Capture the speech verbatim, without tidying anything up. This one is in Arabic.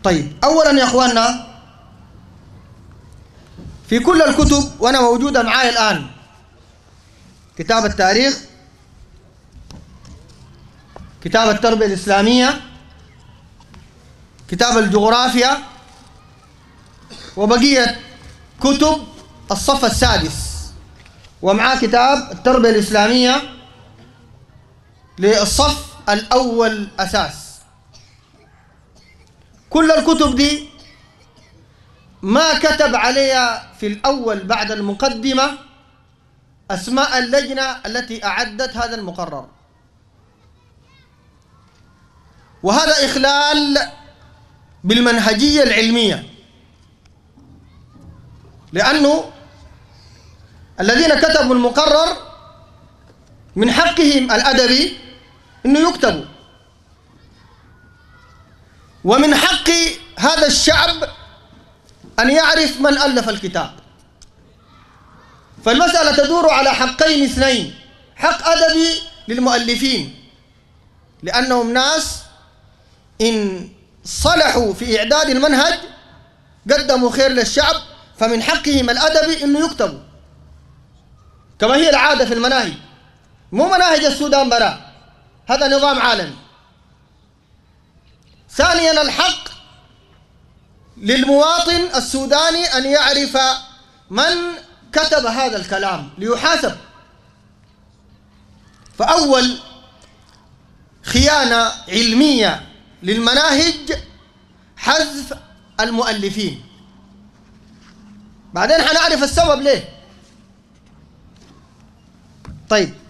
طيب، أولا يا أخواننا، في كل الكتب وأنا موجودة معاي الآن كتاب التاريخ، كتاب التربية الإسلامية، كتاب الجغرافيا، وبقية كتب الصف السادس، ومعاه كتاب التربية الإسلامية للصف الأول أساس. كل الكتب دي ما كتب عليها في الأول بعد المقدمة أسماء اللجنة التي أعدت هذا المقرر، وهذا إخلال بالمنهجية العلمية، لأنه الذين كتبوا المقرر من حقهم الأدبي أنه يكتبوا، ومن حق هذا الشعب أن يعرف من ألف الكتاب. فالمسألة تدور على حقين اثنين: حق أدبي للمؤلفين لأنهم ناس إن صلحوا في إعداد المنهج قدموا خير للشعب، فمن حقهم الأدبي أنه يكتبوا كما هي العادة في المناهج، مو مناهج السودان برا، هذا نظام عالمي. ثانيا، الحق للمواطن السوداني أن يعرف من كتب هذا الكلام ليحاسب. فأول خيانة علمية للمناهج حذف المؤلفين، بعدين حنعرف السبب ليه. طيب،